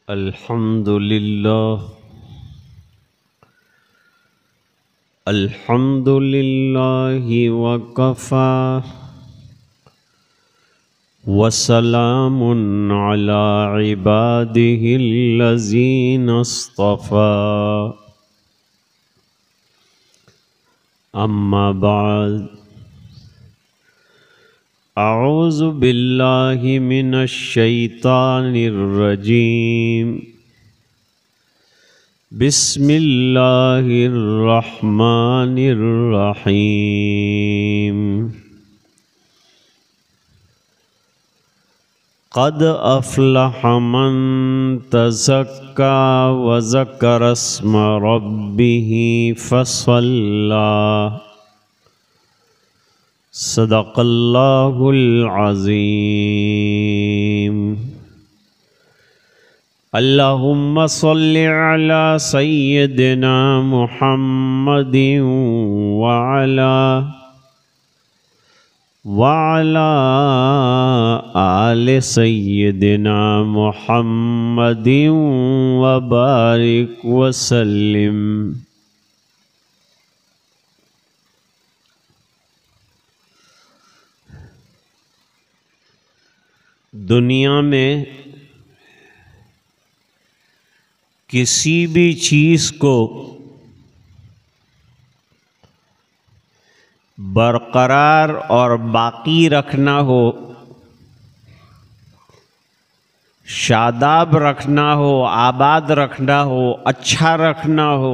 अल्हम्दुलिल्लाहि वकफ़ा वसलामुन अला इबादिहिल्लज़ीना इस्तफ़ा अम्मा बाद अऊज़ु बिल्लाहि मिनश शैतानिर रजीम बिस्मिल्लाहिर रहमानिर रहीम क़द अफ़लह मन तज़क्का व ज़करा अस्म रब्बिही फ़सल्ला सदक़ल्लाहुल अज़ीम। अल्लाहुम्मा सल्लि अला सय्यिदिना मुहम्मदिन व अला आले सय्यिदिना मुहम्मदिन व बारिक व सल्लिम। दुनिया में किसी भी चीज़ को बरकरार और बाकी रखना हो, शादाब रखना हो, आबाद रखना हो, अच्छा रखना हो,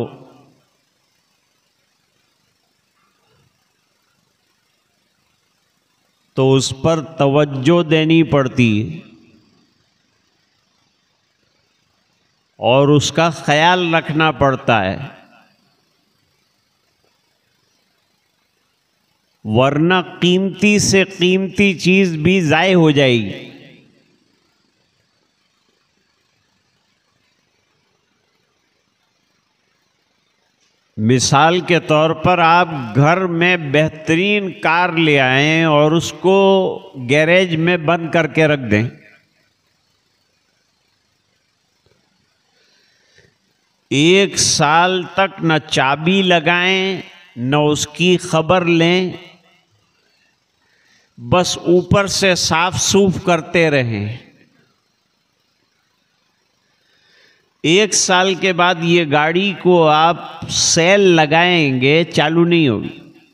तो उस पर तवज्जो देनी पड़ती है और उसका ख्याल रखना पड़ता है, वरना कीमती से कीमती चीज़ भी ज़ाय हो जाएगी। मिसाल के तौर पर आप घर में बेहतरीन कार ले आएं और उसको गैरेज में बंद करके रख दें, एक साल तक न चाबी लगाएं न उसकी खबर लें, बस ऊपर से साफ सूफ करते रहें। एक साल के बाद ये गाड़ी को आप सेल लगाएंगे, चालू नहीं होगी,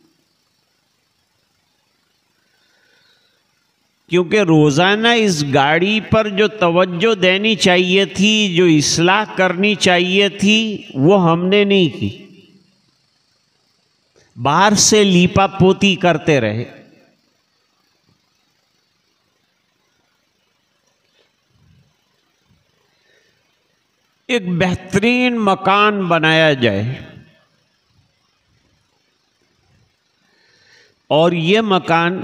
क्योंकि रोज़ाना इस गाड़ी पर जो तवज्जो देनी चाहिए थी, जो इस्लाह करनी चाहिए थी, वो हमने नहीं की, बाहर से लीपा पोती करते रहे। एक बेहतरीन मकान बनाया जाए और ये मकान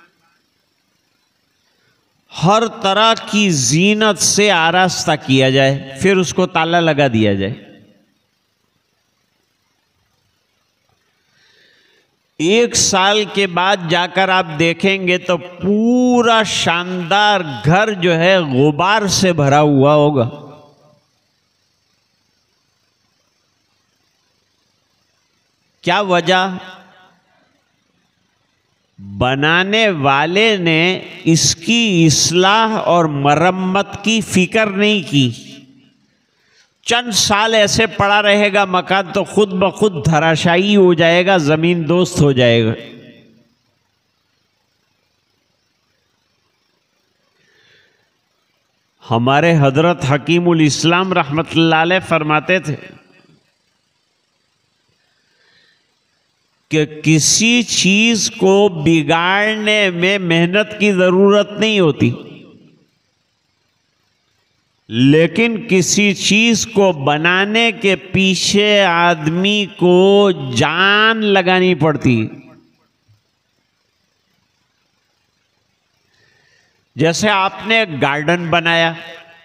हर तरह की जीनत से आरास्ता किया जाए, फिर उसको ताला लगा दिया जाए। एक साल के बाद जाकर आप देखेंगे तो पूरा शानदार घर जो है गुबार से भरा हुआ होगा। क्या वजह? बनाने वाले ने इसकी इस्लाह और मरम्मत की फिक्र नहीं की। चंद साल ऐसे पड़ा रहेगा मकान तो खुद ब खुद धराशायी हो जाएगा, जमीन दोस्त हो जाएगा। हमारे हजरत हकीमुल इस्लाम रहमतुल्लाह अलैह फरमाते थे कि किसी चीज को बिगाड़ने में मेहनत की जरूरत नहीं होती, लेकिन किसी चीज को बनाने के पीछे आदमी को जान लगानी पड़ती। जैसे आपने एक गार्डन बनाया,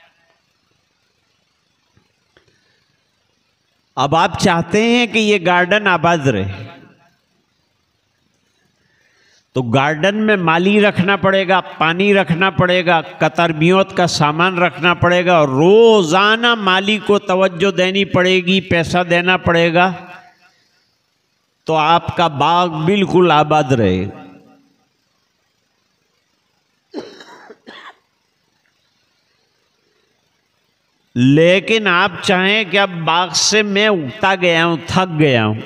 अब आप चाहते हैं कि ये गार्डन आबाद रहे, तो गार्डन में माली रखना पड़ेगा, पानी रखना पड़ेगा, कतरबियोत का सामान रखना पड़ेगा और रोज़ाना माली को तवज्जो देनी पड़ेगी, पैसा देना पड़ेगा, तो आपका बाग बिल्कुल आबाद रहेगा। लेकिन आप चाहें कि अब बाग से मैं उगता गया हूं, थक गया हूं,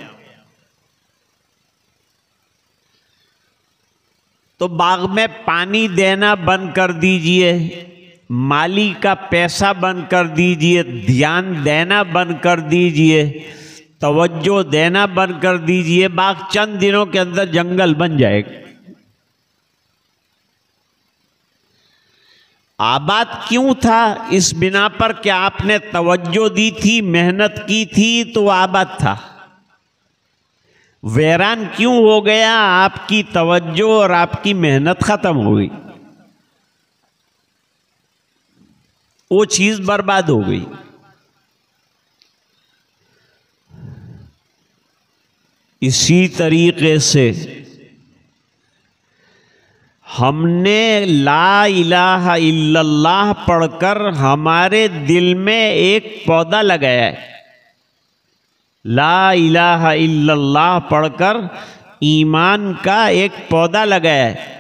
तो बाग में पानी देना बंद कर दीजिए, माली का पैसा बंद कर दीजिए, ध्यान देना बंद कर दीजिए, तवज्जो देना बंद कर दीजिए, बाग चंद दिनों के अंदर जंगल बन जाएगा। आबाद क्यों था? इस बिना पर कि आपने तवज्जो दी थी, मेहनत की थी, तो आबाद था। वीरान क्यों हो गया? आपकी तवज्जो और आपकी मेहनत खत्म हो गई, वो चीज बर्बाद हो गई। इसी तरीके से हमने ला इलाहा इल्लल्लाह पढ़कर हमारे दिल में एक पौधा लगाया है। ला इलाहा इल्लल्लाह पढ़कर ईमान का एक पौधा लगाया है।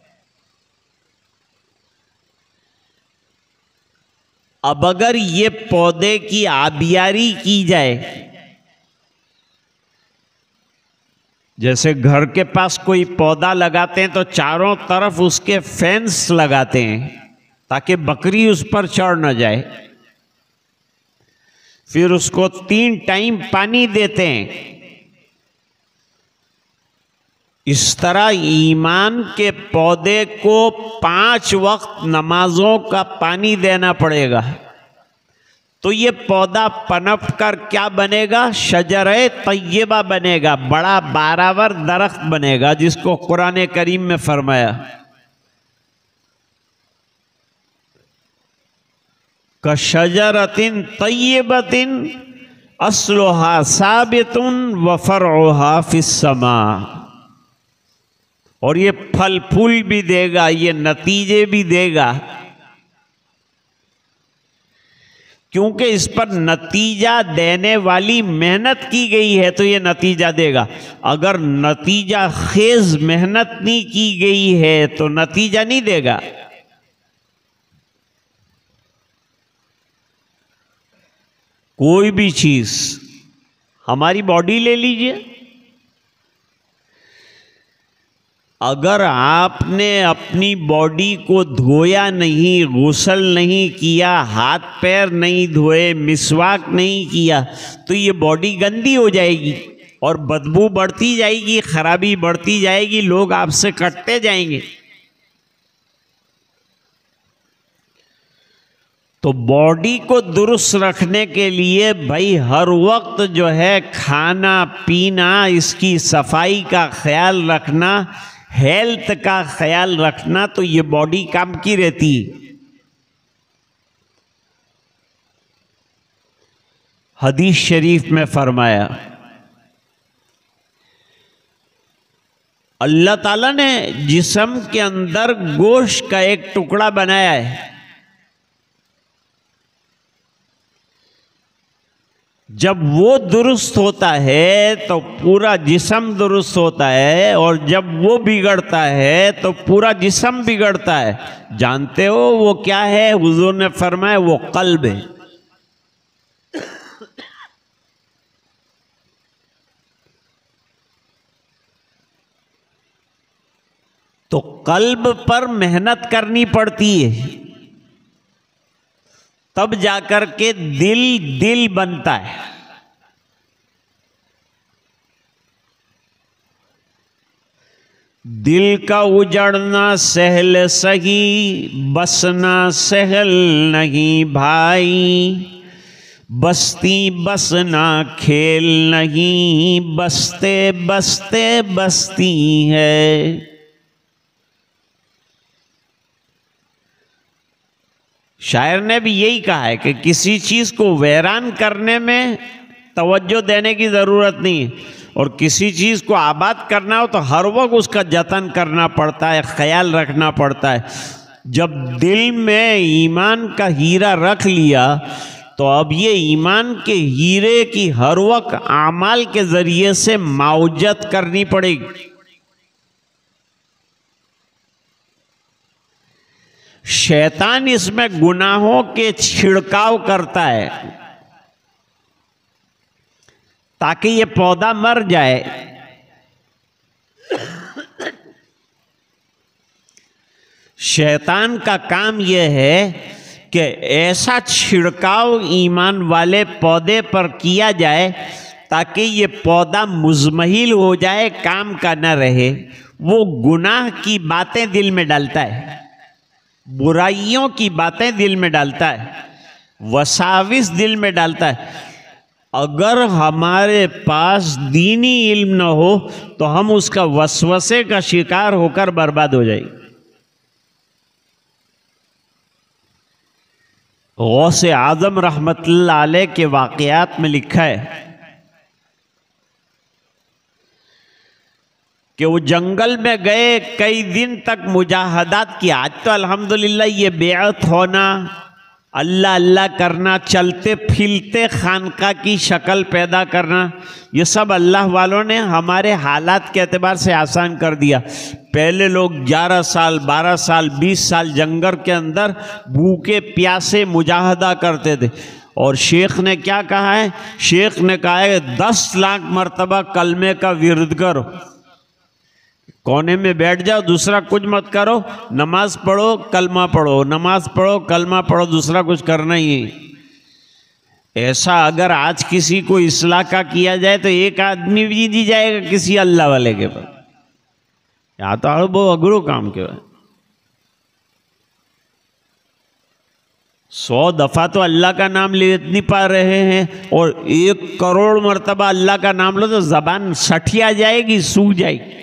अब अगर ये पौधे की आबियारी की जाए, जैसे घर के पास कोई पौधा लगाते हैं तो चारों तरफ उसके फेंस लगाते हैं ताकि बकरी उस पर चढ़ न जाए, फिर उसको 3 टाइम पानी देते हैं। इस तरह ईमान के पौधे को 5 वक्त नमाजों का पानी देना पड़ेगा, तो ये पौधा पनप कर क्या बनेगा? शजरे तय्यबा बनेगा, बड़ा बारावर दरख्त बनेगा, जिसको कुरान करीम में फरमाया कशजरतिन तय्यबतिन अस्लुहा साबितुन व फरउहा फिस्समा। और ये फल फूल भी देगा, ये नतीजे भी देगा, क्योंकि इस पर नतीजा देने वाली मेहनत की गई है, तो ये नतीजा देगा। अगर नतीजा खेज मेहनत नहीं की गई है तो नतीजा नहीं देगा। कोई भी चीज, हमारी बॉडी ले लीजिए, अगर आपने अपनी बॉडी को धोया नहीं, गुस्ल नहीं किया, हाथ पैर नहीं धोए, मिसवाक नहीं किया, तो ये बॉडी गंदी हो जाएगी और बदबू बढ़ती जाएगी, खराबी बढ़ती जाएगी, लोग आपसे कटते जाएंगे। तो बॉडी को दुरुस्त रखने के लिए भाई हर वक्त जो है खाना पीना, इसकी सफाई का ख्याल रखना, हेल्थ का ख्याल रखना, तो ये बॉडी काम की रहती है। हदीस शरीफ में फरमाया, अल्लाह ताला ने जिस्म के अंदर गोश्त का एक टुकड़ा बनाया है, जब वो दुरुस्त होता है तो पूरा जिस्म दुरुस्त होता है, और जब वो बिगड़ता है तो पूरा जिस्म बिगड़ता है। जानते हो वो क्या है? हुजूर ने फरमाया वो कल्ब है। तो कल्ब पर मेहनत करनी पड़ती है, तब जाकर के दिल बनता है। दिल का उजड़ना सहल सही, बसना सहल नहीं भाई, बस्ती बसना खेल नहीं, बसते बसते बस्ती है। शायर ने भी यही कहा है कि किसी चीज को वीरान करने में तवज्जो देने की जरूरत नहीं है, और किसी चीज़ को आबाद करना हो तो हर वक्त उसका जतन करना पड़ता है, ख्याल रखना पड़ता है। जब दिल में ईमान का हीरा रख लिया तो अब ये ईमान के हीरे की हर वक्त आमाल के जरिए से मावजत करनी पड़ेगी। शैतान इसमें गुनाहों के छिड़काव करता है ताकि ये पौधा मर जाए। शैतान का काम यह है कि ऐसा छिड़काव ईमान वाले पौधे पर किया जाए ताकि ये पौधा मुज़महिल हो जाए, काम का न रहे। वो गुनाह की बातें दिल में डालता है, बुराइयों की बातें दिल में डालता है, वसाविस दिल में डालता है। अगर हमारे पास दीनी इल्म न हो तो हम उसका वसवसे का शिकार होकर बर्बाद हो जाएंगे। गौसे आजम रहमतुल्लाह अलैह के वाक़यात में लिखा है कि वो जंगल में गए, कई दिन तक मुजाहदात की। आज तो अल्हम्दुलिल्लाह ये बेअत होना, अल्लाह अल्लाह करना, चलते फिरते खानका की शक्ल पैदा करना, ये सब अल्लाह वालों ने हमारे हालात के एतबार से आसान कर दिया। पहले लोग 11 साल 12 साल 20 साल जंगल के अंदर भूखे प्यासे मुजाहदा करते थे। और शेख ने क्या कहा है? शेख ने कहा है 10 लाख मरतबा कलमे का विर्द करो, कोने में बैठ जाओ, दूसरा कुछ मत करो, नमाज पढ़ो कलमा पढ़ो, नमाज पढ़ो कलमा पढ़ो, दूसरा कुछ करना ही है। ऐसा अगर आज किसी को इस्लाह का किया जाए तो एक आदमी भी दी जाएगा किसी अल्लाह वाले के पास। या तो आड़ो बहु अघरो काम के 100 दफा तो अल्लाह का नाम ले नहीं पा रहे हैं, और 1 करोड़ मरतबा अल्लाह का नाम लो तो जबान सठिया जाएगी, सूख जाएगी।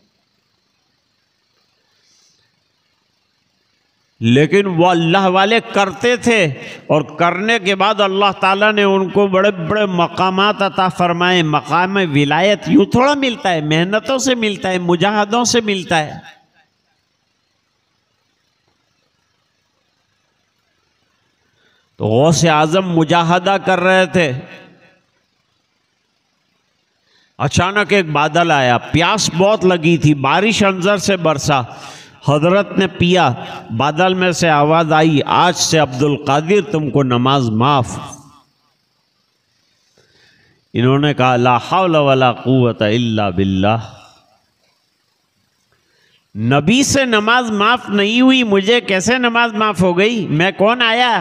लेकिन वो अल्लाह वाले करते थे, और करने के बाद अल्लाह ताला ने उनको बड़े बड़े मकामात अता फरमाए। मकाम विलायत यूँ थोड़ा मिलता है, मेहनतों से मिलता है, मुजाहदों से मिलता है। तो गौसे आजम मुजाहदा कर रहे थे, अचानक एक बादल आया, प्यास बहुत लगी थी, बारिश अंदर से बरसा। हजरत ने पिया, बादल में से आवाज आई, आज से अब्दुल कादिर तुमको नमाज माफ। इन्होंने कहा ला हौला वला कुव्वता इल्ला बिल्लाह, नबी से नमाज माफ नहीं हुई, मुझे कैसे नमाज माफ हो गई? मैं कौन आया?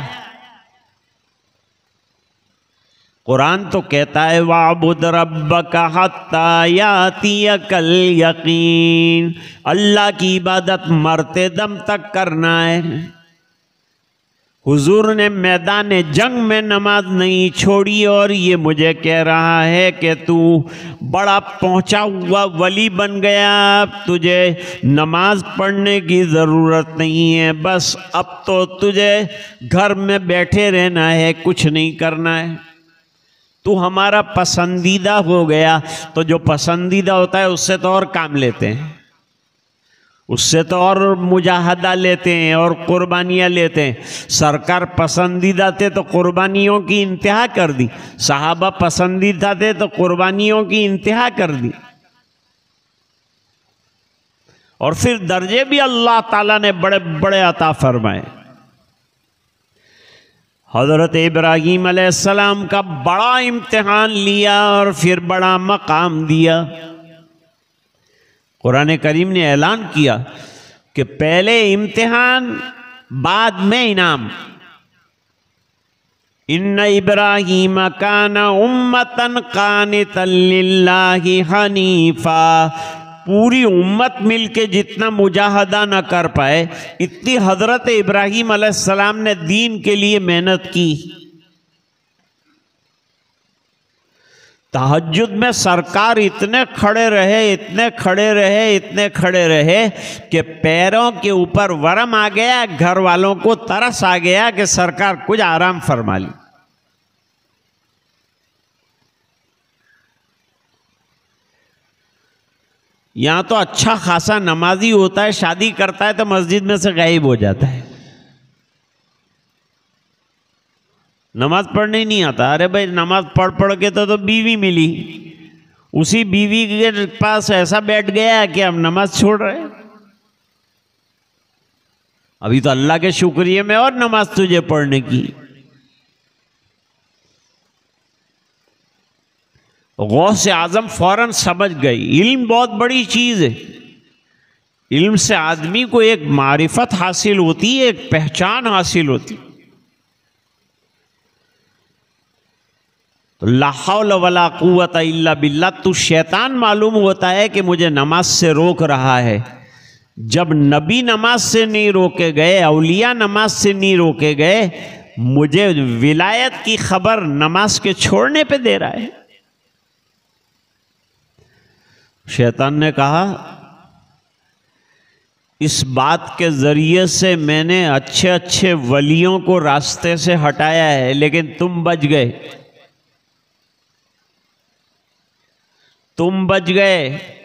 कुरान तो कहता है वाबुद रब्बका हत्ता यातियकल यकीन, अल्लाह की इबादत मरते दम तक करना है। हुजूर ने मैदान जंग में नमाज नहीं छोड़ी, और ये मुझे कह रहा है कि तू बड़ा पहुंचा हुआ वली बन गया, अब तुझे नमाज पढ़ने की ज़रूरत नहीं है, बस अब तो तुझे घर में बैठे रहना है, कुछ नहीं करना है। तू हमारा पसंदीदा हो गया। तो जो पसंदीदा होता है उससे तो और काम लेते हैं, उससे तो और मुजाहदा लेते हैं और कुर्बानियाँ लेते हैं। सरकार पसंदीदा थे तो कुर्बानियों की इंतहा कर दी, सहाबा पसंदीदा थे तो कुर्बानियों की इंतहा कर दी। और फिर दर्जे भी अल्लाह ताला ने बड़े बड़े अता फरमाए। हज़रत इब्राहीम अलैहिस्सलाम का बड़ा इम्तिहान लिया और फिर बड़ा मकाम दिया। कुरान करीम ने ऐलान किया कि पहले इम्तिहान बाद में इनाम। इन्ना इब्राहीम काना उम्मतन कानितन लिल्लाहि हनीफा, पूरी उम्मत मिलके जितना मुजाहदा न कर पाए इतनी हजरत इब्राहीम अलैहिस्सलाम ने दीन के लिए मेहनत की। तहज्जुद में सरकार इतने खड़े रहे, इतने खड़े रहे, इतने खड़े रहे कि पैरों के ऊपर वरम आ गया, घर वालों को तरस आ गया कि सरकार कुछ आराम फरमा ली। यहाँ तो अच्छा खासा नमाजी होता है, शादी करता है तो मस्जिद में से गायब हो जाता है, नमाज पढ़ने ही नहीं आता। अरे भाई नमाज पढ़ पढ़ के तो बीवी मिली, उसी बीवी के पास ऐसा बैठ गया कि हम नमाज छोड़ रहे। अभी तो अल्लाह के शुक्रिया में और नमाज तुझे पढ़ने की। गौस आजम फौरन समझ गई, इल्म बहुत बड़ी चीज है। इल्म से आदमी को एक मारिफत हासिल होती है, एक पहचान हासिल होती। तो ला हौल वला कुव्वत इल्ला बिल्लाह। तू शैतान मालूम होता है कि मुझे नमाज से रोक रहा है। जब नबी नमाज से नहीं रोके गए, औलिया नमाज से नहीं रोके गए, मुझे विलायत की खबर नमाज के छोड़ने पे दे रहा है। शैतान ने कहा, इस बात के जरिए से मैंने अच्छे अच्छे वलियों को रास्ते से हटाया है, लेकिन तुम बच गए, तुम बच गए।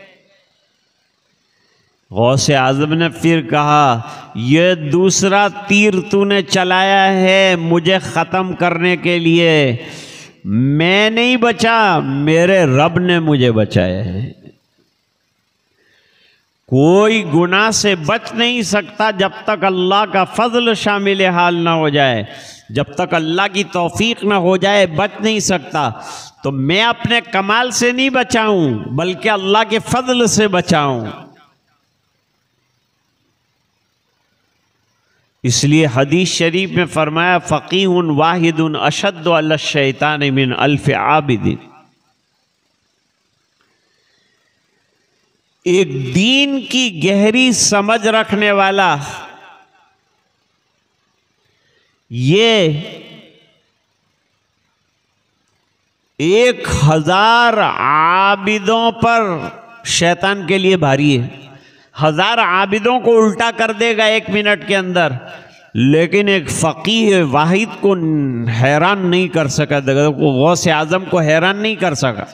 गौसे आजम ने फिर कहा, यह दूसरा तीर तूने चलाया है मुझे खत्म करने के लिए। मैं नहीं बचा, मेरे रब ने मुझे बचाया है। कोई गुनाह से बच नहीं सकता जब तक अल्लाह का फजल शामिल हाल ना हो जाए, जब तक अल्लाह की तौफीक ना हो जाए बच नहीं सकता। तो मैं अपने कमाल से नहीं बचाऊं, बल्कि अल्लाह के फजल से बचाऊं। इसलिए हदीस शरीफ में फरमाया, फ़क़ीहुन वाहिदुन अशद्दु अला शैतान मिन अल्फ़ आबिदिन। एक दीन की गहरी समझ रखने वाला ये 1000 आबिदों पर शैतान के लिए भारी है। 1000 आबिदों को उल्टा कर देगा 1 मिनट के अंदर, लेकिन एक फ़क़ीह वाहिद को हैरान नहीं कर सका, गौसे आज़म को हैरान नहीं कर सका।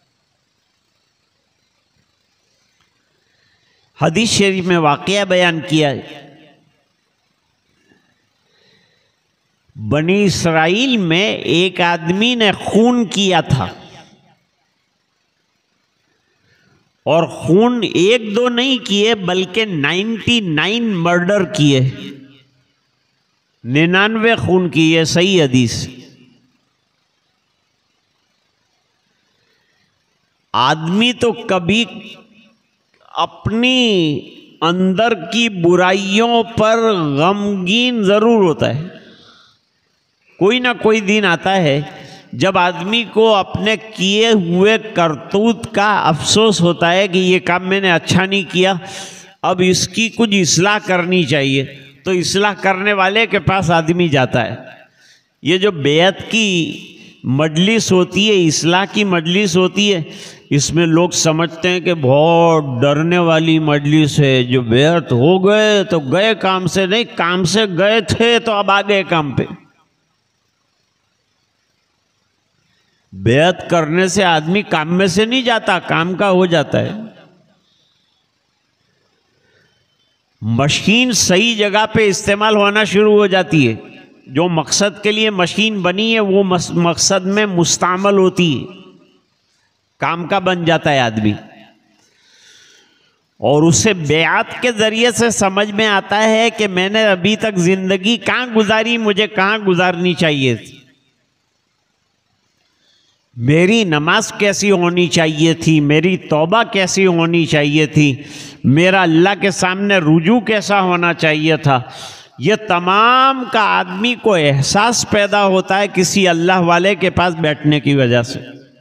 हदीस शरीफ में वाक़या बयान किया है, बनी इसराइल में एक आदमी ने खून किया था, और खून 1-2 नहीं किए बल्कि 99 मर्डर किए, 99 खून किए। सही हदीस। आदमी तो कभी अपनी अंदर की बुराइयों पर गमगीन जरूर होता है। कोई ना कोई दिन आता है जब आदमी को अपने किए हुए करतूत का अफसोस होता है कि ये काम मैंने अच्छा नहीं किया, अब इसकी कुछ इस्लाह करनी चाहिए। तो इस्लाह करने वाले के पास आदमी जाता है। ये जो बेअत की मजलिस होती है, इस्लाह की मजलिस होती है, इसमें लोग समझते हैं कि बहुत डरने वाली मजलिस है। जो बेअत हो गए तो गए काम से, नहीं काम से गए थे तो अब आ गए काम पे। बेअत करने से आदमी काम में से नहीं जाता, काम का हो जाता है। मशीन सही जगह पे इस्तेमाल होना शुरू हो जाती है। जो मकसद के लिए मशीन बनी है वो मकसद में मुस्तामल होती है, काम का बन जाता है आदमी। और उसे बेअत के जरिए से समझ में आता है कि मैंने अभी तक जिंदगी कहाँ गुजारी, मुझे कहाँ गुजारनी चाहिए थी, मेरी नमाज कैसी होनी चाहिए थी, मेरी तौबा कैसी होनी चाहिए थी, मेरा अल्लाह के सामने रुजू कैसा होना चाहिए था। यह तमाम का आदमी को एहसास पैदा होता है किसी अल्लाह वाले के पास बैठने की वजह से।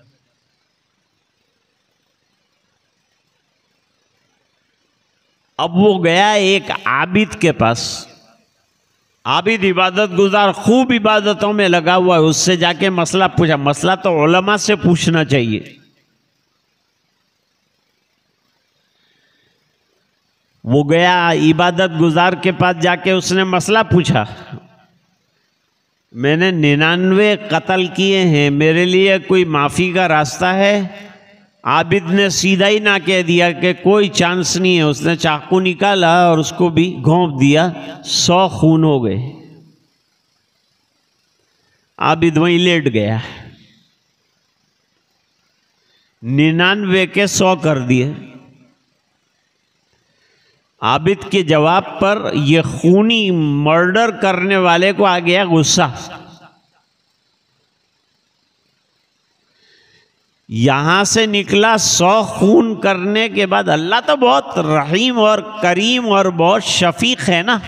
अब वो गया एक आबिद के पास। आबिद इबादत गुजार, खूब इबादतों में लगा हुआ है। उससे जाके मसला पूछा। मसला तो उलमा से पूछना चाहिए। वो गया इबादत गुजार के पास, जाके उसने मसला पूछा, मैंने 99 कत्ल किए हैं, मेरे लिए कोई माफ़ी का रास्ता है? आबिद ने सीधा ही ना कह दिया कि कोई चांस नहीं है। उसने चाकू निकाला और उसको भी घोंप दिया, 100 खून हो गए। आबिद वहीं लेट गया। 99 के 100 कर दिए। आबिद के जवाब पर यह खूनी मर्डर करने वाले को आ गया गुस्सा। यहां से निकला 100 खून करने के बाद। अल्लाह तो बहुत रहीम और करीम और बहुत शफीक है ना।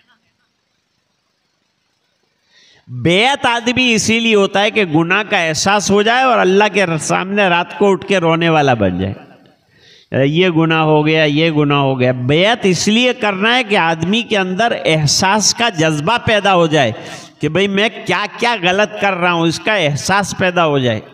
बेअत आदमी इसीलिए होता है कि गुनाह का एहसास हो जाए और अल्लाह के सामने रात को उठ के रोने वाला बन जाए, ये गुनाह हो गया, ये गुनाह हो गया। बेअत इसलिए करना है कि आदमी के अंदर एहसास का जज्बा पैदा हो जाए कि भाई मैं क्या क्या गलत कर रहा हूं, इसका एहसास पैदा हो जाए।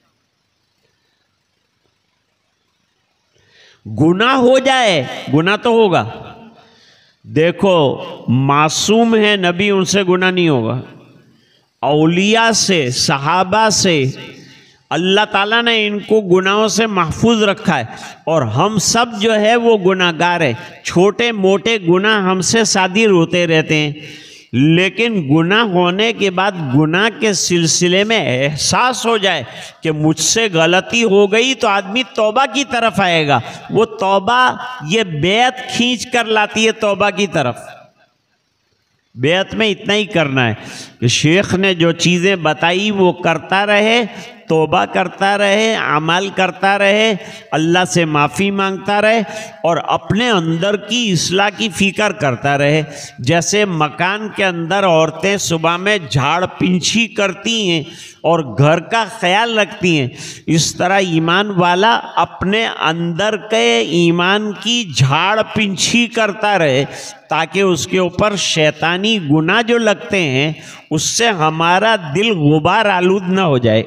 गुनाह हो जाए, गुनाह तो होगा। देखो मासूम है नबी, उनसे गुनाह नहीं होगा। औलिया से, सहाबा से अल्लाह ताला ने इनको गुनाहों से महफूज रखा है। और हम सब जो है वो गुनाहगार है। छोटे मोटे गुनाह हमसे सादिर होते रहते हैं, लेकिन गुनाह होने के बाद गुनाह के सिलसिले में एहसास हो जाए कि मुझसे गलती हो गई तो आदमी तौबा की तरफ आएगा। वो तौबा ये बेअत खींच कर लाती है तौबा की तरफ। बेअत में इतना ही करना है कि शेख ने जो चीज़ें बताई वो करता रहे, तौबा करता रहे, अमल करता रहे, अल्लाह से माफ़ी मांगता रहे और अपने अंदर की इस्लाह की फ़िक्र करता रहे। जैसे मकान के अंदर औरतें सुबह में झाड़ पिंछी करती हैं और घर का ख्याल रखती हैं, इस तरह ईमान वाला अपने अंदर के ईमान की झाड़ पिंछी करता रहे ताकि उसके ऊपर शैतानी गुनाह जो लगते हैं उससे हमारा दिल गुबार आलूद ना हो जाए।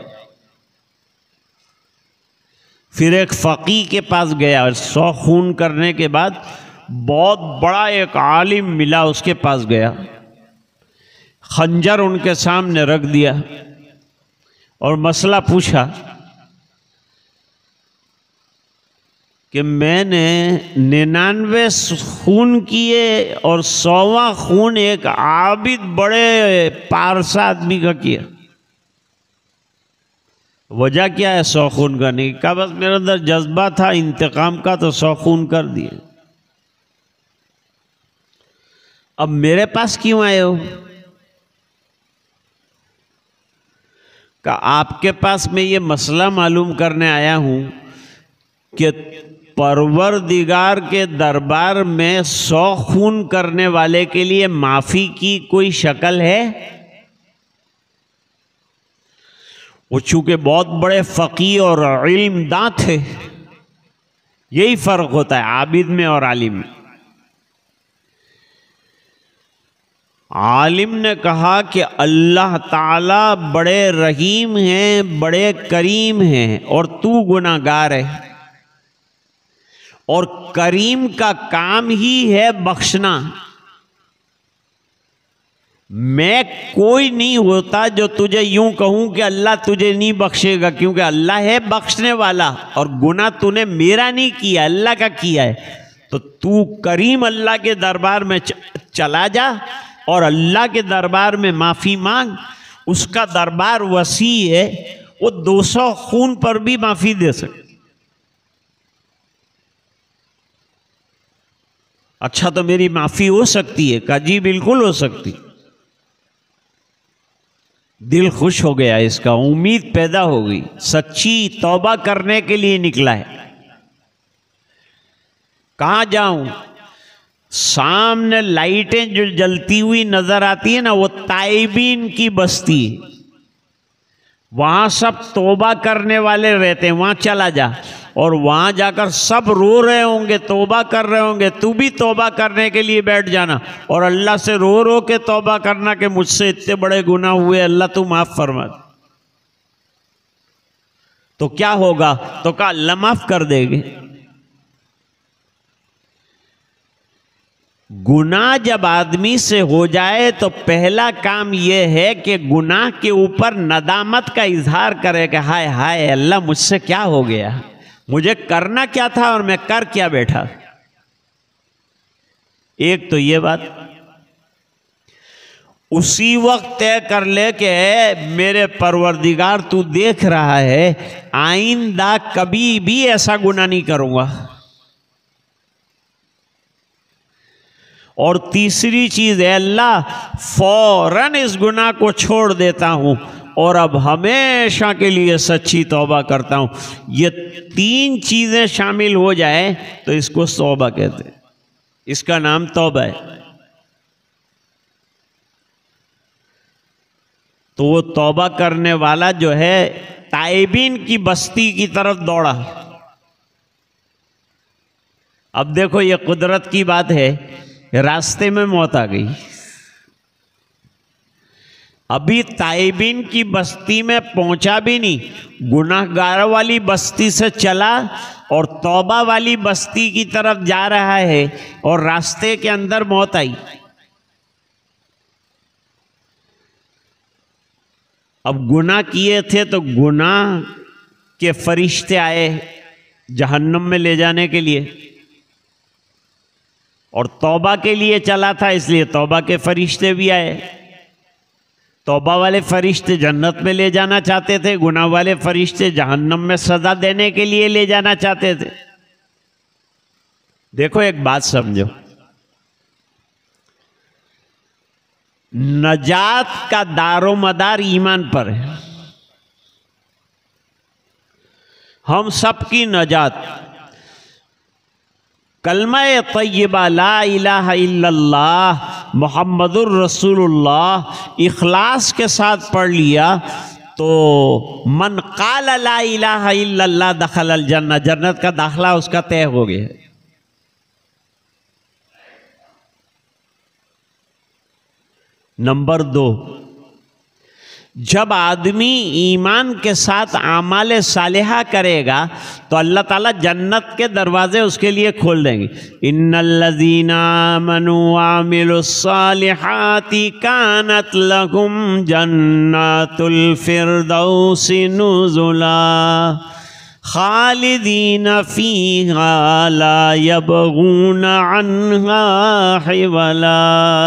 फिर एक फ़क़ी के पास गया, 100 खून करने के बाद बहुत बड़ा एक आलिम मिला, उसके पास गया, खंजर उनके सामने रख दिया और मसला पूछा कि मैंने 99 खून किए और 100वां खून एक आबिद बड़े पारसा आदमी का किया, वजह क्या है 100 खून करने की? कहा बस मेरे अंदर जज्बा था इंतकाम का तो 100 खून कर दिए। अब मेरे पास क्यों आए हो? कहा आपके पास मैं ये मसला मालूम करने आया हूं कि परवरदिगार के दरबार में 100 खून करने वाले के लिए माफी की कोई शक्ल है? वो चूंकि बहुत बड़े फ़क़ी और इल्मदां थे, यही फ़र्क होता है आबिद में और आलिम में। आलिम ने कहा कि अल्लाह ताला बड़े रहीम हैं, बड़े करीम हैं और तू गुनाहगार है, और करीम का काम ही है बख्शना। मैं कोई नहीं होता जो तुझे यूं कहूं कि अल्लाह तुझे नहीं बख्शेगा, क्योंकि अल्लाह है बख्शने वाला और गुनाह तूने मेरा नहीं किया, अल्लाह का किया है। तो तू करीम अल्लाह के दरबार में चला जा और अल्लाह के दरबार में माफ़ी मांग। उसका दरबार वसी है, वो 200 खून पर भी माफ़ी दे सकता। अच्छा तो मेरी माफ़ी हो सकती है? कहा जी बिल्कुल हो सकती। दिल खुश हो गया, इसका उम्मीद पैदा हो गई, सच्ची तौबा करने के लिए निकला है। कहाँ जाऊं? सामने लाइटें जो जलती हुई नजर आती है ना, वो ताइबीन की बस्ती, वहां सब तौबा करने वाले रहते हैं, वहां चला जा और वहां जाकर सब रो रहे होंगे, तौबा कर रहे होंगे। तू भी तौबा करने के लिए बैठ जाना और अल्लाह से रो रो के तौबा करना कि मुझसे इतने बड़े गुनाह हुए, अल्लाह तू माफ फरमा। तो क्या होगा? तो कहा अल्लाह माफ कर देंगे। गुनाह जब आदमी से हो जाए तो पहला काम यह है कि गुनाह के ऊपर नदामत का इजहार करे कि हाय हाय अल्लाह मुझसे क्या हो गया, मुझे करना क्या था और मैं कर क्या बैठा। एक तो ये बात, उसी वक्त तय कर ले कि मेरे परवरदिगार तू देख रहा है, आइंदा कभी भी ऐसा गुनाह नहीं करूंगा। और तीसरी चीज है, अल्लाह फौरन इस गुनाह को छोड़ देता हूं और अब हमेशा के लिए सच्ची तौबा करता हूं। ये तीन चीजें शामिल हो जाए तो इसको तौबा कहते हैं, इसका नाम तौबा है। तो वो तौबा करने वाला जो है ताइबीन की बस्ती की तरफ दौड़ा। अब देखो ये कुदरत की बात है, रास्ते में मौत आ गई। अभी ताइबीन की बस्ती में पहुंचा भी नहीं, गुनाहगार वाली बस्ती से चला और तौबा वाली बस्ती की तरफ जा रहा है और रास्ते के अंदर मौत आई। अब गुनाह किए थे तो गुनाह के फरिश्ते आए जहन्नम में ले जाने के लिए, और तौबा के लिए चला था इसलिए तौबा के फरिश्ते भी आए। तौबा वाले फरिश्ते जन्नत में ले जाना चाहते थे, गुनाह वाले फरिश्ते जहन्नम में सजा देने के लिए ले जाना चाहते थे। देखो एक बात समझो, नजात का दारोमदार ईमान पर है। हम सबकी नजात कलमा तय्यबा ला इलाहा इल्लल्लाह मुहम्मदुर रसूलुल्लाह इखलास के साथ पढ़ लिया तो मन काला ला इलाहा इल्लल्लाह दखलल जन्नत, जन्नत का दाखला उसका तय हो गया। नंबर 2, जब आदमी ईमान के साथ आमाल सालिहा करेगा तो अल्लाह ताला जन्नत के दरवाजे उसके लिए खोल देंगे। इन्नल्लज़ीना आमनू वामिलुस्सालिहाति कानत लहुम जन्नातुल फिरदौसी नुज़ुला खालिदीन फीहा ला यबगून अन्हा हिवला।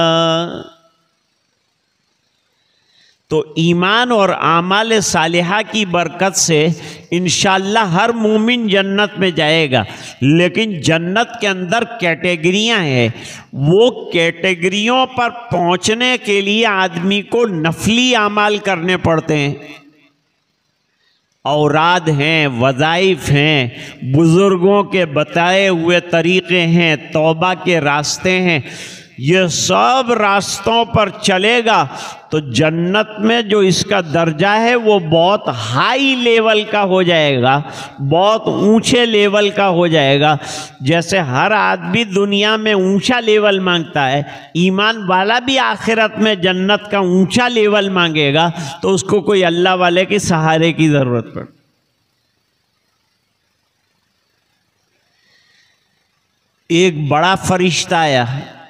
तो ईमान और आमाल सालिहा की बरकत से इंशाअल्लाह हर मोमिन जन्नत में जाएगा। लेकिन जन्नत के अंदर कैटेगरियां हैं, वो कैटेगरियों पर पहुंचने के लिए आदमी को नफली आमाल करने पड़ते हैं। औराद हैं, वज़ाइफ हैं, बुज़ुर्गों के बताए हुए तरीक़े हैं, तौबा के रास्ते हैं। ये सब रास्तों पर चलेगा तो जन्नत में जो इसका दर्जा है वो बहुत हाई लेवल का हो जाएगा, बहुत ऊंचे लेवल का हो जाएगा। जैसे हर आदमी दुनिया में ऊंचा लेवल मांगता है, ईमान वाला भी आखिरत में जन्नत का ऊंचा लेवल मांगेगा तो उसको कोई अल्लाह वाले के सहारे की ज़रूरत पड़े। एक बड़ा फरिश्ता आया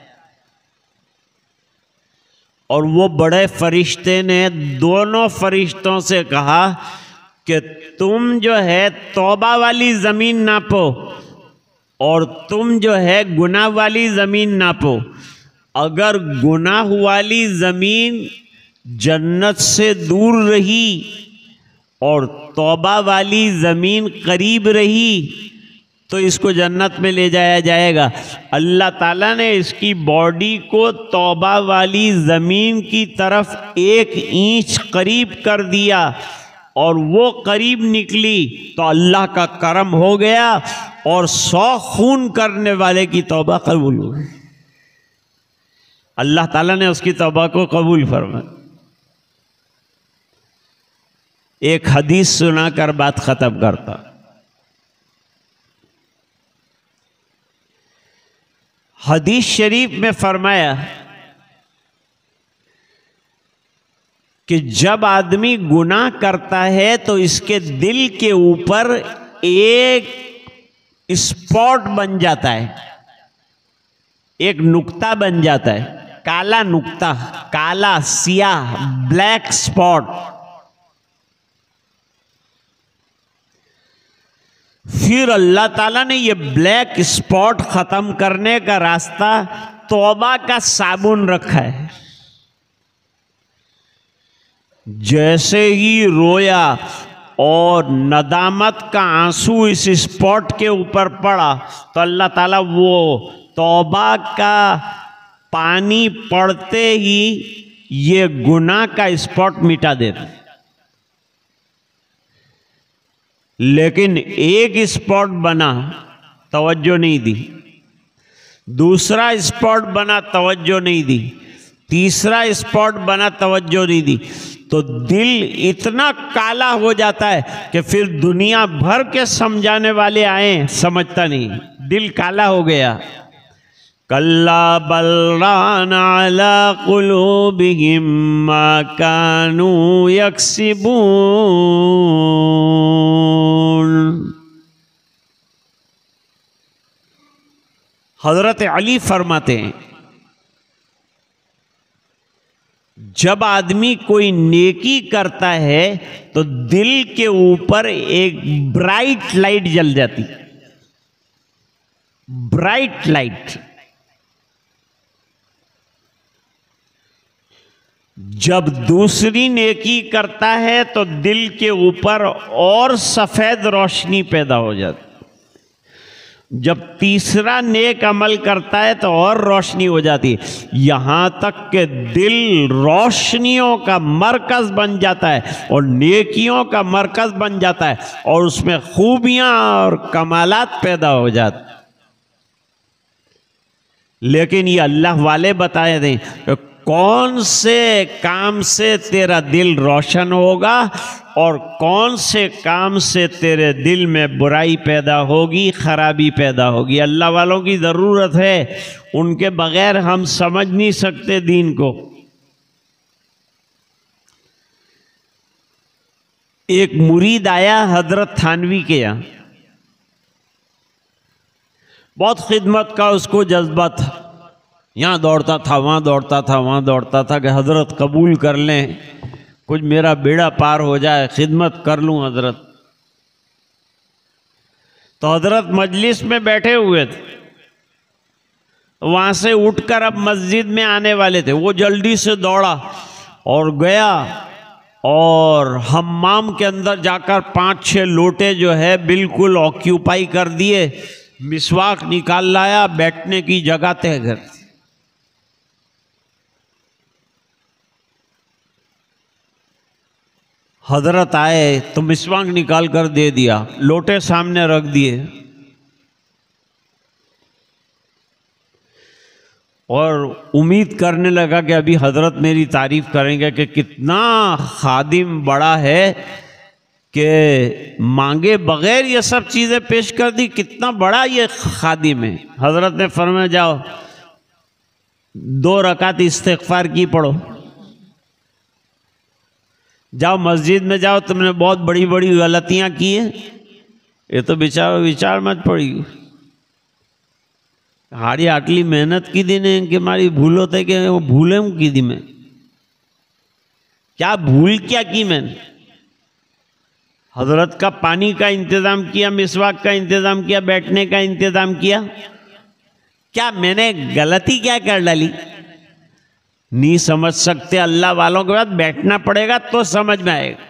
और वो बड़े फरिश्ते ने दोनों फरिश्तों से कहा कि तुम जो है तौबा वाली ज़मीन नापो और तुम जो है गुनाह वाली ज़मीन नापो। अगर गुनाह वाली ज़मीन जन्नत से दूर रही और तौबा वाली ज़मीन करीब रही तो इसको जन्नत में ले जाया जाएगा। अल्लाह ताला ने इसकी बॉडी को तौबा वाली ज़मीन की तरफ 1 इंच करीब कर दिया और वो करीब निकली तो अल्लाह का करम हो गया और 100 खून करने वाले की तौबा कबूल हो गई। अल्लाह ताला ने उसकी तौबा को कबूल फरमाया। एक हदीस सुनाकर बात ख़त्म करता। हदीस शरीफ में फरमाया कि जब आदमी गुनाह करता है तो इसके दिल के ऊपर एक स्पॉट बन जाता है, एक नुक्ता बन जाता है, काला नुक्ता, काला सियाह ब्लैक स्पॉट। फिर अल्लाह ताला ने ये ब्लैक स्पॉट खत्म करने का रास्ता तौबा का साबुन रखा है। जैसे ही रोया और नदामत का आंसू इस स्पॉट के ऊपर पड़ा तो अल्लाह ताला वो तौबा का पानी पड़ते ही ये गुनाह का स्पॉट मिटा देता। लेकिन एक स्पॉट बना, तवज्जो नहीं दी। दूसरा स्पॉट बना, तवज्जो नहीं दी। तीसरा स्पॉट बना, तवज्जो नहीं दी। तो दिल इतना काला हो जाता है कि फिर दुनिया भर के समझाने वाले आए, समझता नहीं, दिल काला हो गया। कल्ला बल रान अला कुलूबिहिम मा कानू यक्सिबून। हजरत अली फरमाते हैं, जब आदमी कोई नेकी करता है तो दिल के ऊपर एक ब्राइट लाइट जल जाती, ब्राइट लाइट। जब दूसरी नेकी करता है तो दिल के ऊपर और सफेद रोशनी पैदा हो जाती। जब तीसरा नेक अमल करता है तो और रोशनी हो जाती है, यहां तक कि दिल रोशनियों का मरकज बन जाता है और नेकियों का मरकज बन जाता है और उसमें खूबियां और कमालात पैदा हो जाते। लेकिन ये अल्लाह वाले बताए दें कौन से काम से तेरा दिल रोशन होगा और कौन से काम से तेरे दिल में बुराई पैदा होगी, खराबी पैदा होगी। अल्लाह वालों की ज़रूरत है, उनके बगैर हम समझ नहीं सकते दीन को। एक मुरीद आया हजरत थानवी के यहाँ, बहुत खिदमत का उसको जज्बा था, यहाँ दौड़ता था, वहाँ दौड़ता था, वहाँ दौड़ता था कि हजरत कबूल कर लें, कुछ मेरा बेड़ा पार हो जाए, खिदमत कर लूँ हजरत। तो हजरत मजलिस में बैठे हुए थे, वहाँ से उठकर अब मस्जिद में आने वाले थे। वो जल्दी से दौड़ा और गया और हम्माम के अंदर जाकर 5-6 लोटे जो है बिल्कुल ऑक्यूपाई कर दिए, मिसवाक निकाल लाया, बैठने की जगह तय कर। हजरत आए तो मिसवाक निकाल कर दे दिया, लोटे सामने रख दिए और उम्मीद करने लगा कि अभी हजरत मेरी तारीफ करेंगे कि कितना खादिम बड़ा है कि मांगे बगैर ये सब चीज़ें पेश कर दी, कितना बड़ा ये खादिम है। हजरत ने फरमाया जाओ 2 रकात इस्तिग़फ़ार की पढ़ो, जाओ मस्जिद में जाओ, तुमने बहुत बड़ी बड़ी गलतियां की है, ये तो विचार मत पड़ी। हाड़ी आटली मेहनत की दी ने कि मारी भूलो थे कि वो भूले हूँ की दी मैं, क्या भूल क्या की मैंने? हजरत का पानी का इंतजाम किया, मिसवाक का इंतजाम किया, बैठने का इंतजाम किया, क्या मैंने गलती क्या कर डाली? नहीं समझ सकते। अल्लाह वालों के बाद बैठना पड़ेगा तो समझ में आएगा।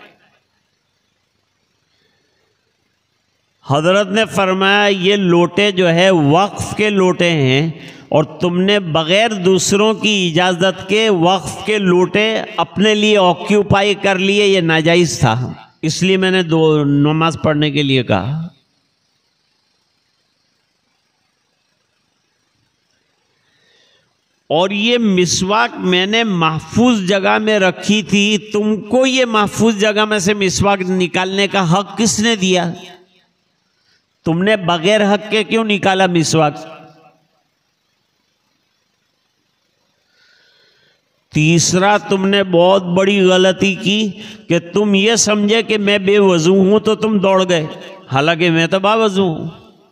हजरत ने फरमाया ये लोटे जो है वक्फ के लोटे हैं और तुमने बगैर दूसरों की इजाज़त के वक्फ के लोटे अपने लिए ऑक्यूपाई कर लिए, ये नाजायज़ था, इसलिए मैंने 2 नमाज पढ़ने के लिए कहा। और ये मिसवाक मैंने महफूज जगह में रखी थी, तुमको ये महफूज जगह में से मिसवाक निकालने का हक किसने दिया? तुमने बगैर हक के क्यों निकाला मिसवाक? तीसरा, तुमने बहुत बड़ी गलती की कि तुम ये समझे कि मैं बेवजू हूं तो तुम दौड़ गए, हालांकि मैं तो बावजू हूं।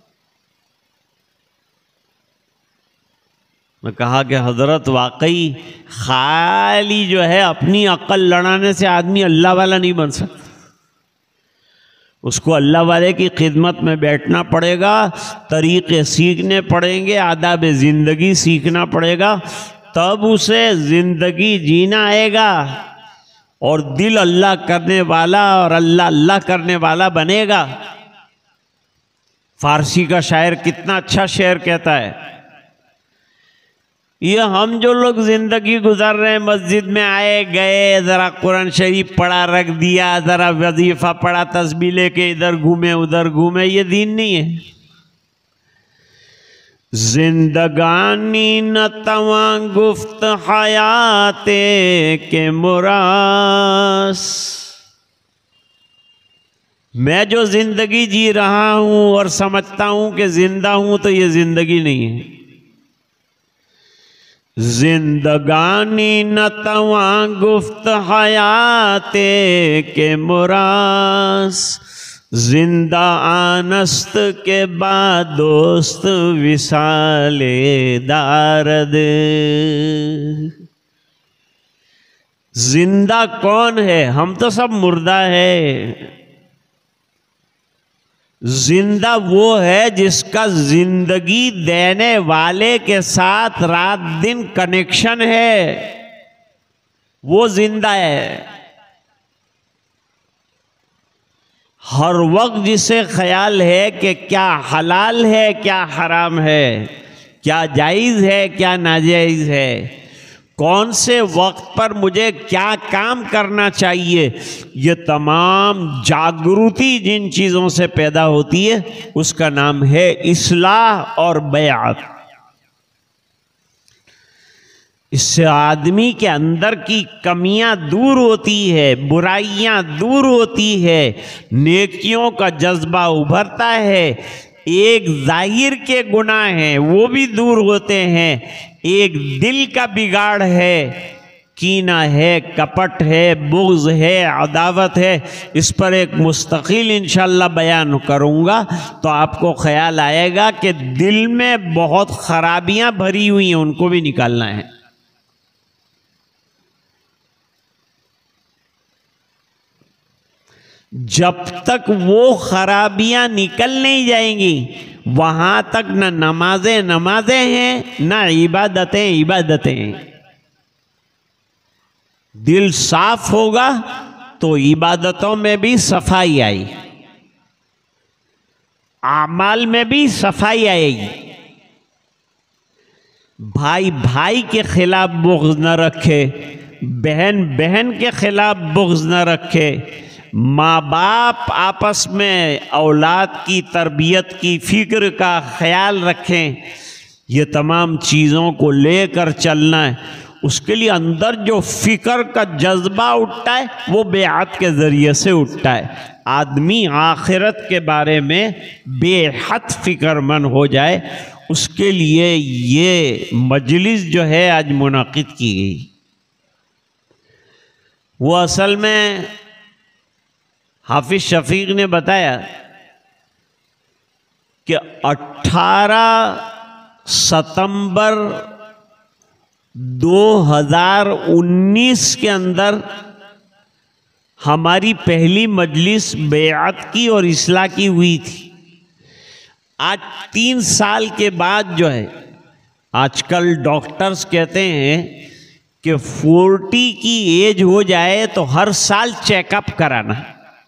मैं कहा कि हजरत वाकई खाली जो है अपनी अक्ल लड़ाने से आदमी अल्लाह वाला नहीं बन सकता। उसको अल्लाह वाले की खिदमत में बैठना पड़ेगा, तरीक़े सीखने पड़ेंगे, आदाब ज़िंदगी सीखना पड़ेगा, तब उसे ज़िंदगी जीना आएगा और दिल अल्लाह करने वाला और अल्लाह अल्लाह करने वाला बनेगा। फारसी का शायर कितना अच्छा शेर कहता है, ये हम जो लोग ज़िंदगी गुजार रहे हैं, मस्जिद में आए गए, ज़रा कुरान शरीफ पढ़ा रख दिया, ज़रा वजीफ़ा पढ़ा, तस्बीह लेके इधर घूमे उधर घूमे, ये दीन नहीं है। जिंदगानी न तवा गुफ्त हयाते के मुरास, मैं जो ज़िंदगी जी रहा हूँ और समझता हूँ कि ज़िंदा हूँ, तो ये ज़िंदगी नहीं है। जिंदगानी न तवा गुफ्त हयाते के मुरास, जिंदा आनस्त के बाद दोस्त विसाले दारद। जिंदा कौन है? हम तो सब मुर्दा है। जिंदा वो है जिसका जिंदगी देने वाले के साथ रात दिन कनेक्शन है, वो जिंदा है। हर वक्त जिसे ख्याल है कि क्या हलाल है क्या हराम है, क्या जायज़ है क्या नाजायज़ है, कौन से वक्त पर मुझे क्या काम करना चाहिए, ये तमाम जागृति जिन चीज़ों से पैदा होती है उसका नाम है इस्लाह और बैअत। इससे आदमी के अंदर की कमियां दूर होती है, बुराइयां दूर होती है, नेकियों का जज्बा उभरता है, एक जाहिर के गुनाह हैं वो भी दूर होते हैं, एक दिल का बिगाड़ है, कीना है, कपट है, बुग़्ज़ है, अदावत है, इस पर एक मुस्तकिल इंशाअल्लाह बयान करूँगा तो आपको ख्याल आएगा कि दिल में बहुत खराबियाँ भरी हुई हैं, उनको भी निकालना है। जब तक वो खराबियां निकल नहीं जाएंगी वहां तक न नमाजें हैं न इबादतें हैं। दिल साफ होगा तो इबादतों में भी सफाई आई, आमाल में भी सफाई आएगी। भाई भाई के खिलाफ बुग़्ज़ न रखे, बहन बहन के खिलाफ बुग़्ज़ न रखे, माँ बाप आपस में औलाद की तरबियत की फ़िक्र का ख्याल रखें, ये तमाम चीज़ों को लेकर चलना है। उसके लिए अंदर जो फ़िक्र का जज्बा उठता है वो बेअत के ज़रिए से उठता है। आदमी आखिरत के बारे में बेहद फ़िक्रमंद हो जाए, उसके लिए ये मजलिस जो है आज मुनाकिद की गई, वो असल में हाफिज शफीक ने बताया कि 18 सितंबर 2019 के अंदर हमारी पहली मजलिस बेअत की और इस्लाह की हुई थी। आज 3 साल के बाद जो है, आजकल डॉक्टर्स कहते हैं कि 40 की एज हो जाए तो हर साल चेकअप कराना,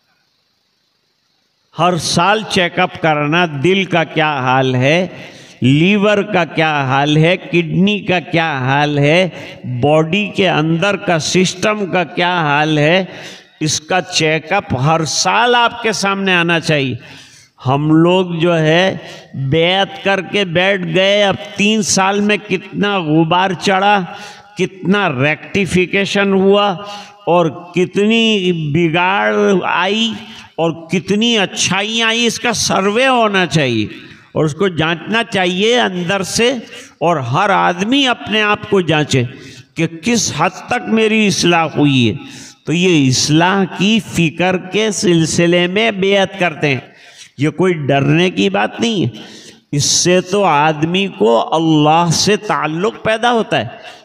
हर साल चेकअप कराना, दिल का क्या हाल है, लीवर का क्या हाल है, किडनी का क्या हाल है, बॉडी के अंदर का सिस्टम का क्या हाल है, इसका चेकअप हर साल आपके सामने आना चाहिए। हम लोग जो है बेअत करके बैठ गए, अब 3 साल में कितना गुबार चढ़ा, कितना रेक्टिफिकेशन हुआ और कितनी बिगाड़ आई और कितनी अच्छाइयाँ आई, इसका सर्वे होना चाहिए और उसको जांचना चाहिए अंदर से। और हर आदमी अपने आप को जांचे कि किस हद तक मेरी इस्लाह हुई है। तो ये इस्लाह की फ़िक्र के सिलसिले में बेअत करते हैं, ये कोई डरने की बात नहीं है। इससे तो आदमी को अल्लाह से ताल्लुक़ पैदा होता है।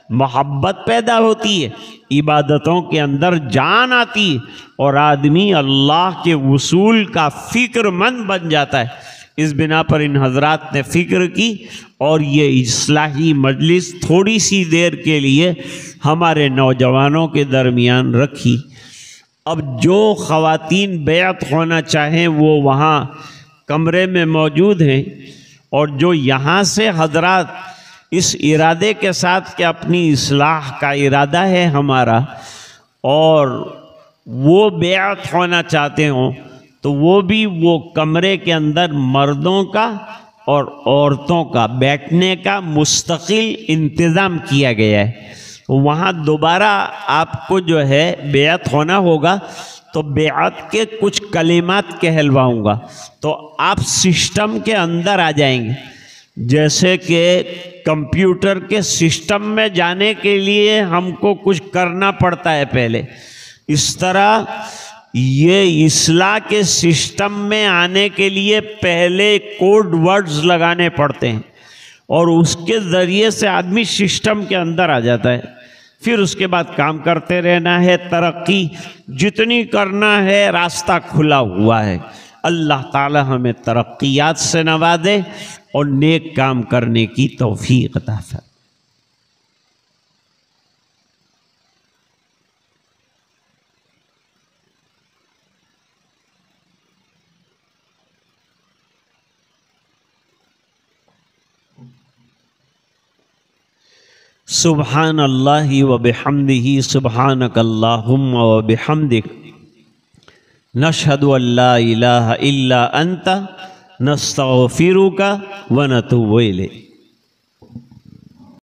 मोहब्बत पैदा होती है, इबादतों के अंदर जान आती है और आदमी अल्लाह के वसूल का फ़िक्रमंद बन जाता है। इस बिना पर इन हजरात ने फ़िक्र की और ये इस्लाही मजलिस थोड़ी सी देर के लिए हमारे नौजवानों के दरमियान रखी। अब जो ख़वातीन बैत होना चाहें वो वहाँ कमरे में मौजूद हैं, और जो यहाँ से हजरात इस इरादे के साथ कि अपनी इस्लाह का इरादा है हमारा और वो बैत होना चाहते हों, तो वो भी वो कमरे के अंदर मर्दों का और औरतों का बैठने का मुस्तकिल इंतज़ाम किया गया है। तो वहाँ दोबारा आपको जो है बेअत होना होगा, तो बेअत के कुछ कलिमात कहलवाऊँगा, तो आप सिस्टम के अंदर आ जाएंगे। जैसे कि कंप्यूटर के सिस्टम में जाने के लिए हमको कुछ करना पड़ता है पहले, इस तरह ये इस्लाह के सिस्टम में आने के लिए पहले कोड वर्ड्स लगाने पड़ते हैं और उसके ज़रिए से आदमी सिस्टम के अंदर आ जाता है। फिर उसके बाद काम करते रहना है, तरक्की जितनी करना है रास्ता खुला हुआ है। अल्लाह ताला हमें तरक्कियात से नवाजे और नेक काम करने की तौफीक अता फरमाए। सुब्हान अल्लाहि व बिहम्दिही सुब्हानक अल्लाहुम्मा व बिहम्दिक नशहदु अल्ला इलाहा इल्ला अंता नस्तगफिरुका व नतूबु इलैक।